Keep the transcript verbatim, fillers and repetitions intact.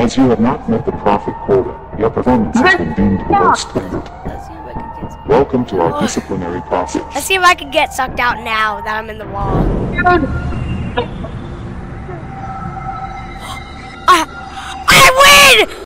As you have not met the profit quota, your performance has been deemed below standard. Let's see if I can get sucked. Welcome to our disciplinary process. Let's see if I can get sucked out now that I'm in the wall. I, I win!